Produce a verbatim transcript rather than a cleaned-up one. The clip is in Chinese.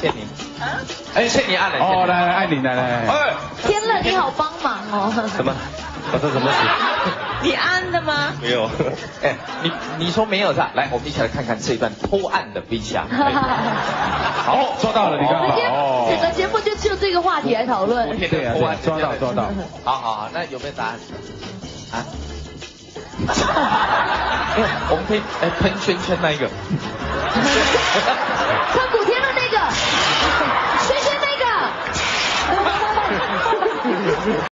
倩妮。啊？哎，倩妮按了。 哦，来来，按你来来来。 哎， 天乐，你好帮忙哦。 什么？发生什么事？ 你按的吗？ 没有。 哎，你你说没有是吧？来，我们一起来看看这一段偷按的 V C R。 好，抓到了，你看。 哦。整个节目就就这个话题来讨论。 对啊，抓到抓到。 好好好，那有没有答案？啊？我们可以哎喷圈圈那一个。 唱古天乐那个，轩轩那个。